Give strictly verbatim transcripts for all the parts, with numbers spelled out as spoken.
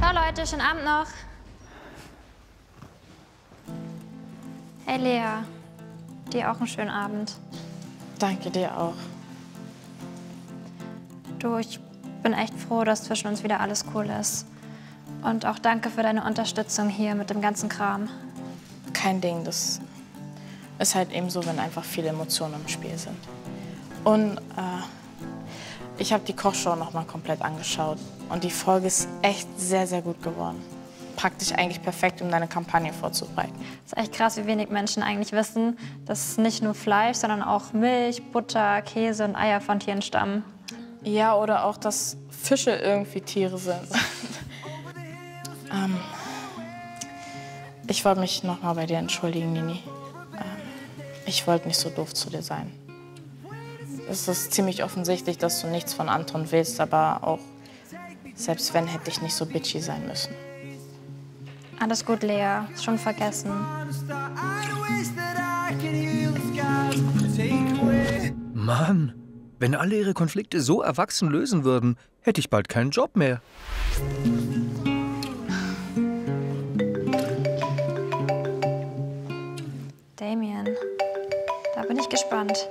Ciao Leute, schönen Abend noch. Hey Lea, dir auch einen schönen Abend. Danke dir auch. Du, ich bin echt froh, dass zwischen uns wieder alles cool ist. Und auch danke für deine Unterstützung hier mit dem ganzen Kram. Kein Ding, das ist halt eben so, wenn einfach viele Emotionen im Spiel sind. Und äh, ich habe die Kochshow noch mal komplett angeschaut. Und die Folge ist echt sehr, sehr gut geworden. Praktisch eigentlich perfekt, um deine Kampagne vorzubereiten. Es ist echt krass, wie wenig Menschen eigentlich wissen, dass nicht nur Fleisch, sondern auch Milch, Butter, Käse und Eier von Tieren stammen. Ja, oder auch, dass Fische irgendwie Tiere sind. ähm, ich wollte mich noch mal bei dir entschuldigen, Nini. Ähm, ich wollte nicht so doof zu dir sein. Es ist ziemlich offensichtlich, dass du nichts von Anton willst, aber auch, selbst wenn, hätte ich nicht so bitchy sein müssen. Alles gut, Lea. Schon vergessen. Mann, wenn alle ihre Konflikte so erwachsen lösen würden, hätte ich bald keinen Job mehr. Damien, da bin ich gespannt.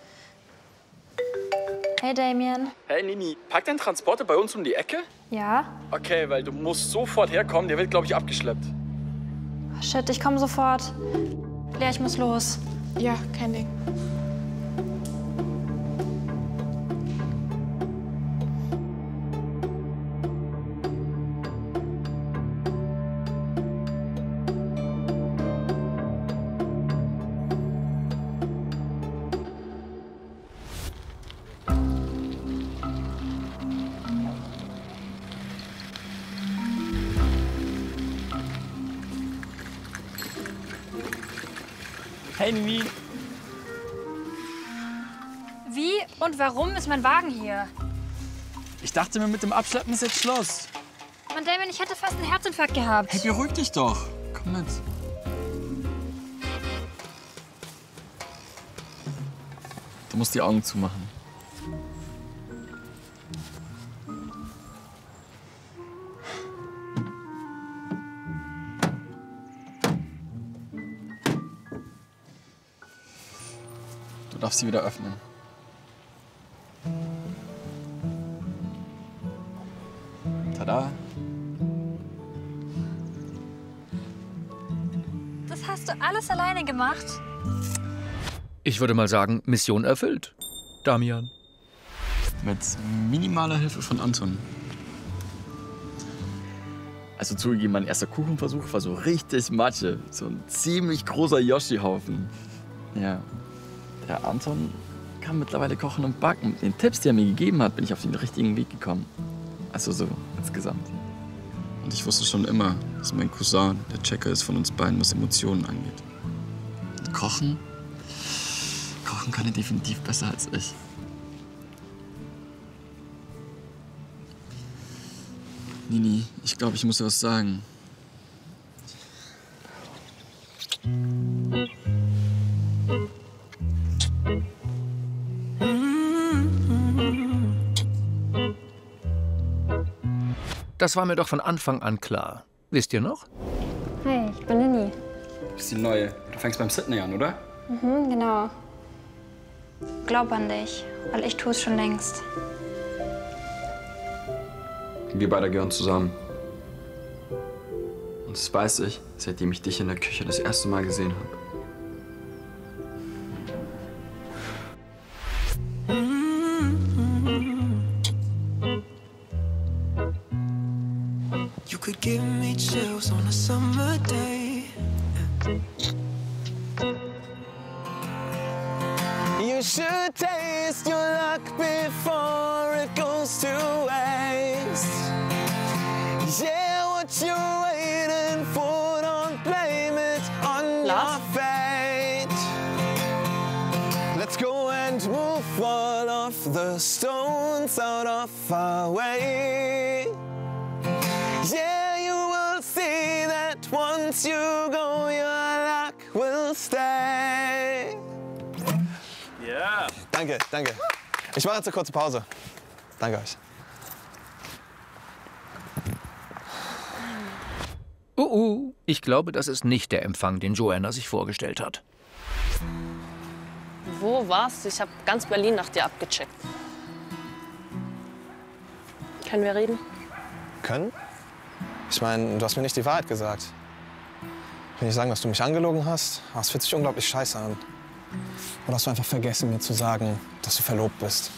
Hey Damien. Hey Nini, packt dein Transporter bei uns um die Ecke? Ja? Okay, weil du musst sofort herkommen, der wird, glaube ich, abgeschleppt. Oh, shit, ich komme sofort. Lea, ich muss los. Ja, kein Ding. Hey Nini. Wie und warum ist mein Wagen hier? Ich dachte mir, mit dem Abschleppen ist jetzt Schluss. Mann, Damien, ich hätte fast einen Herzinfarkt gehabt. Hey, beruhig dich doch. Komm mit. Du musst die Augen zumachen. Du darfst sie wieder öffnen. Tada. Das hast du alles alleine gemacht? Ich würde mal sagen, Mission erfüllt. Damian. Mit minimaler Hilfe von Anton. Also zugegeben, mein erster Kuchenversuch war so richtig Matsche. So ein ziemlich großer Yoshi-Haufen. Ja. Der Anton kann mittlerweile kochen und backen. Mit den Tipps, die er mir gegeben hat, bin ich auf den richtigen Weg gekommen. Also so insgesamt. Und ich wusste schon immer, dass mein Cousin der Checker ist von uns beiden, was Emotionen angeht. Und Kochen? Kochen kann er definitiv besser als ich. Nini, ich glaube, ich muss dir was sagen. Das war mir doch von Anfang an klar. Wisst ihr noch? Hey, ich bin Nini. Du bist die Neue. Du fängst beim Sydney an, oder? Mhm, genau. Glaub an dich, weil ich tue es schon längst. Wir beide gehören zusammen. Und das weiß ich, seitdem ich dich in der Küche das erste Mal gesehen habe. You could give me chills on a summer day. You should taste your luck before it goes to waste. Yeah, what you waiting for? Don't blame it on your fate. Let's go and move all of the stones out of our way. Yeah, you will see that once you go, your luck will stay. Yeah. Danke, danke. Ich mache jetzt eine kurze Pause. Danke euch. Oh, oh, ich glaube, das ist nicht der Empfang, den Joanna sich vorgestellt hat. Wo warst du? Ich habe ganz Berlin nach dir abgecheckt. Können wir reden? Können? Ich meine, du hast mir nicht die Wahrheit gesagt. Ich will nicht sagen, dass du mich angelogen hast, aber es fühlt sich unglaublich scheiße an. Oder hast du einfach vergessen, mir zu sagen, dass du verlobt bist?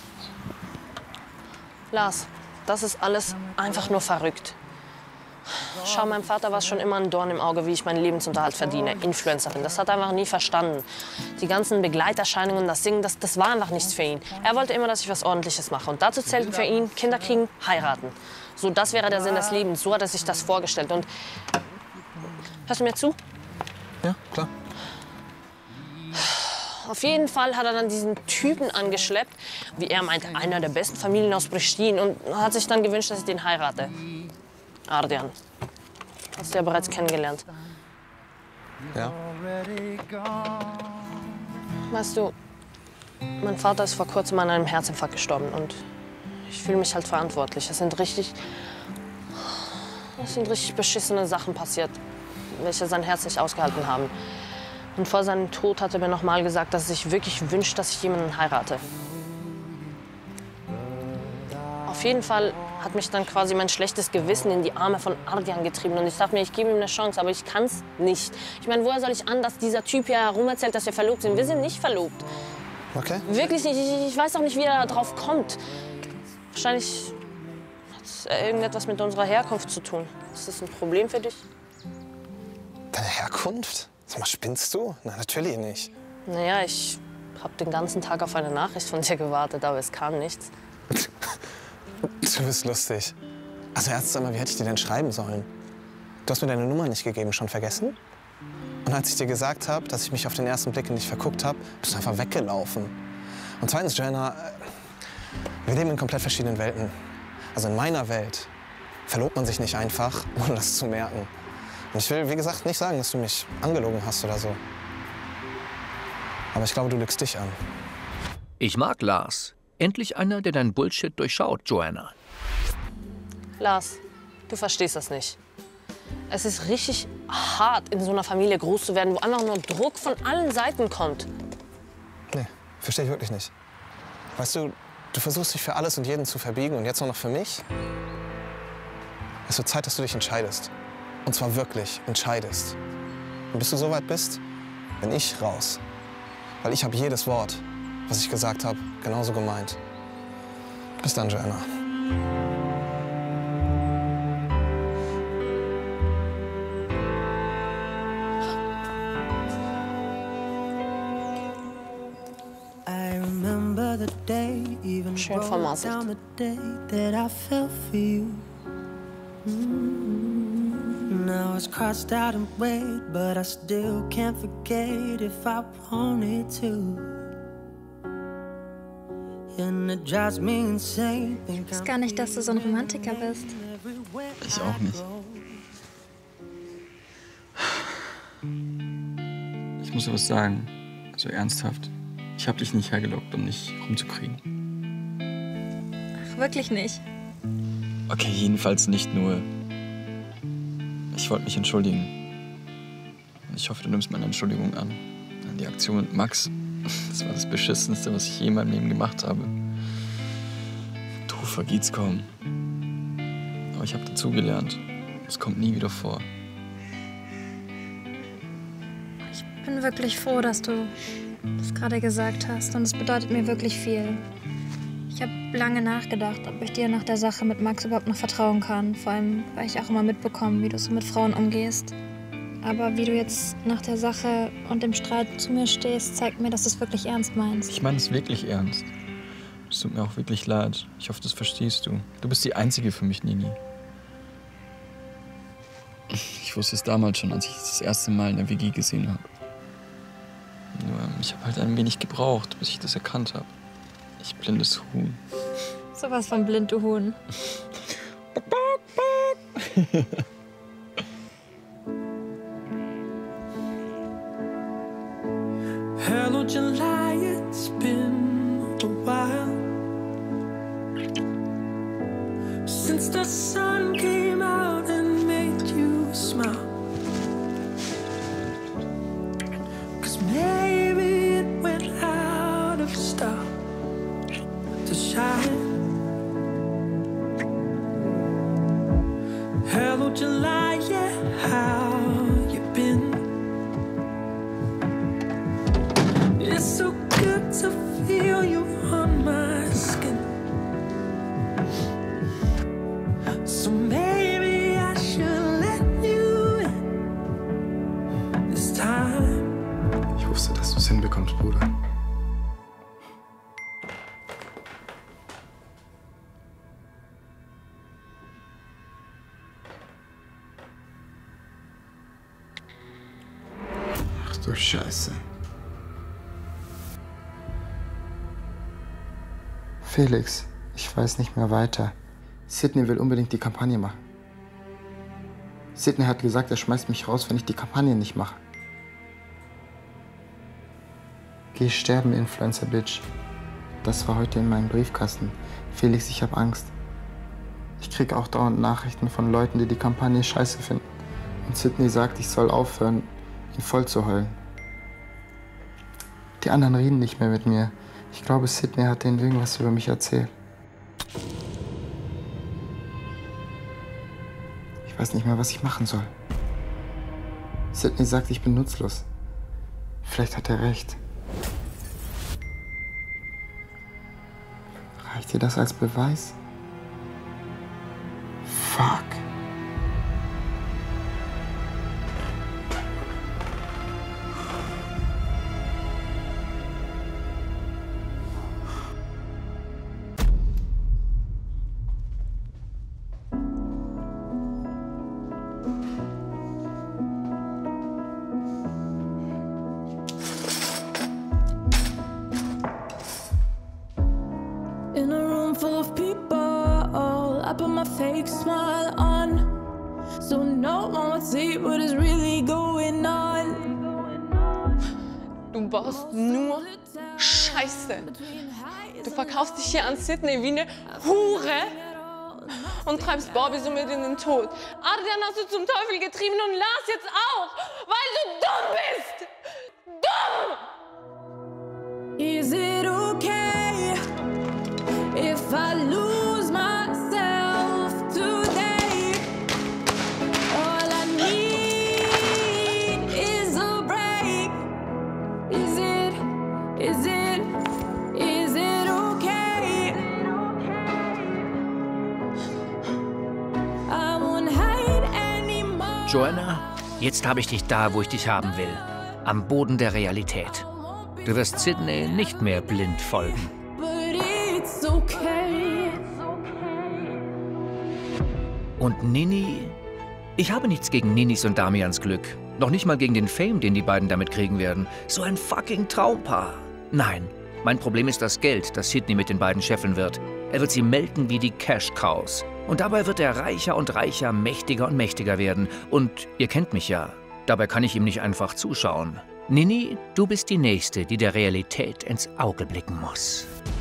Lars, das ist alles einfach nur verrückt. Schau, meinem Vater war es schon immer ein Dorn im Auge, wie ich meinen Lebensunterhalt verdiene. Influencerin, das hat er einfach nie verstanden. Die ganzen Begleiterscheinungen, das Singen, das, das war einfach nichts für ihn. Er wollte immer, dass ich was Ordentliches mache. Und dazu zählt für ihn Kinder kriegen, heiraten. So, das wäre der Sinn des Lebens. So hat er sich das vorgestellt. Und hörst du mir zu? Ja, klar. Auf jeden Fall hat er dann diesen Typen angeschleppt, wie er meinte, einer der besten Familien aus Pristin. Und hat sich dann gewünscht, dass ich den heirate. Ardian. Hast du ja bereits kennengelernt. Ja. Weißt du, mein Vater ist vor kurzem an einem Herzinfarkt gestorben und ich fühle mich halt verantwortlich. Es sind richtig, es sind richtig beschissene Sachen passiert, welche sein Herz nicht ausgehalten haben. Und vor seinem Tod hat er mir noch mal gesagt, dass er sich wirklich wünscht, dass ich jemanden heirate. Auf jeden Fall hat mich dann quasi mein schlechtes Gewissen in die Arme von Ardian getrieben. Und ich dachte mir, ich gebe ihm eine Chance, aber ich kann es nicht. Ich meine, woher soll ich an, dass dieser Typ hier herumerzählt, dass wir verlobt sind? Wir sind nicht verlobt. Okay. Wirklich nicht. Ich, ich weiß auch nicht, wie er darauf kommt. Wahrscheinlich hat es irgendetwas mit unserer Herkunft zu tun. Ist das ein Problem für dich? Deine Herkunft? Sag mal, spinnst du? Na, natürlich nicht. Naja, ich habe den ganzen Tag auf eine Nachricht von dir gewartet, aber es kam nichts. Du bist lustig. Also erstens einmal, wie hätte ich dir denn schreiben sollen? Du hast mir deine Nummer nicht gegeben, schon vergessen? Und als ich dir gesagt habe, dass ich mich auf den ersten Blick nicht verguckt habe, bist du einfach weggelaufen. Und zweitens, Joanna, wir leben in komplett verschiedenen Welten. Also in meiner Welt verlobt man sich nicht einfach, ohne das zu merken. Und ich will, wie gesagt, nicht sagen, dass du mich angelogen hast oder so. Aber ich glaube, du lügst dich an. Ich mag Lars. Endlich einer, der dein Bullshit durchschaut, Joanna. Lars, du verstehst das nicht. Es ist richtig hart, in so einer Familie groß zu werden, wo einfach nur Druck von allen Seiten kommt. Nee, verstehe ich wirklich nicht. Weißt du, du versuchst dich für alles und jeden zu verbiegen und jetzt nur noch für mich? Es wird Zeit, dass du dich entscheidest. Und zwar wirklich entscheidest. Und bis du so weit bist, bin ich raus. Weil ich habe jedes Wort, was ich gesagt habe, genauso gemeint. Bis dann, Joanna. Schön vermasselt. Now it's crossed out and weighed, but I still can't forget if I wanted to. And it drives me insane. Ich weiß gar nicht, dass du so ein Romantiker bist. Ich auch nicht. Ich muss dir was sagen. Also ernsthaft. Ich hab dich nicht hergelockt, um dich rumzukriegen. Ach, wirklich nicht? Okay, jedenfalls nicht nur. Ich wollte mich entschuldigen. Und ich hoffe, du nimmst meine Entschuldigung an. Die Aktion mit Max, das war das Beschissenste, was ich je in meinem Leben gemacht habe. Du, vergeht's kaum. Aber ich habe dazugelernt. Es kommt nie wieder vor. Ich bin wirklich froh, dass du das gerade gesagt hast. Und es bedeutet mir wirklich viel. Ich habe lange nachgedacht, ob ich dir nach der Sache mit Max überhaupt noch vertrauen kann. Vor allem, weil ich auch immer mitbekomme, wie du so mit Frauen umgehst. Aber wie du jetzt nach der Sache und dem Streit zu mir stehst, zeigt mir, dass du es wirklich ernst meinst. Ich meine es wirklich ernst. Es tut mir auch wirklich leid. Ich hoffe, das verstehst du. Du bist die Einzige für mich, Nini. Ich wusste es damals schon, als ich es das erste Mal in der W G gesehen habe. Nur, ich habe halt ein wenig gebraucht, bis ich das erkannt habe. Ich blindes Huhn. Sowas von blind, du Huhn. Hello, July, it's been a while since the sun came out and made you smile. hinbekommst, Bruder. Ach du Scheiße. Felix, ich weiß nicht mehr weiter. Sydney will unbedingt die Kampagne machen. Sydney hat gesagt, er schmeißt mich raus, wenn ich die Kampagne nicht mache. Geh sterben, Influencer-Bitch. Das war heute in meinem Briefkasten. Felix, ich hab Angst. Ich krieg auch dauernd Nachrichten von Leuten, die die Kampagne scheiße finden. Und Sydney sagt, ich soll aufhören, ihn voll zu heulen. Die anderen reden nicht mehr mit mir. Ich glaube, Sydney hat denen irgendwas über mich erzählt. Ich weiß nicht mehr, was ich machen soll. Sydney sagt, ich bin nutzlos. Vielleicht hat er recht. Reicht dir das als Beweis? Fuck. In a room full of people, I put my fake smile on, so no one would see what is really going on. Du baust nur Scheiße. Du verkaufst dich hier an Sydney wie eine Hure und treibst Bobby somit in den Tod. Adrian hast du zum Teufel getrieben und Lars jetzt auch, weil du dumm bist. Dumm! Is it okay if I lose myself today? All I need is a break. Is it, is it, is it okay? I won't hide anymore. Joanna, jetzt habe ich dich da, wo ich dich haben will. Am Boden der Realität. Du wirst Sydney nicht mehr blind folgen. Okay. Und Nini? Ich habe nichts gegen Ninis und Damians Glück. Noch nicht mal gegen den Fame, den die beiden damit kriegen werden. So ein fucking Traumpaar. Nein, mein Problem ist das Geld, das Sydney mit den beiden scheffeln wird. Er wird sie melken wie die Cash-Cows. Und dabei wird er reicher und reicher, mächtiger und mächtiger werden. Und ihr kennt mich ja. Dabei kann ich ihm nicht einfach zuschauen. Nini, du bist die Nächste, die der Realität ins Auge blicken muss.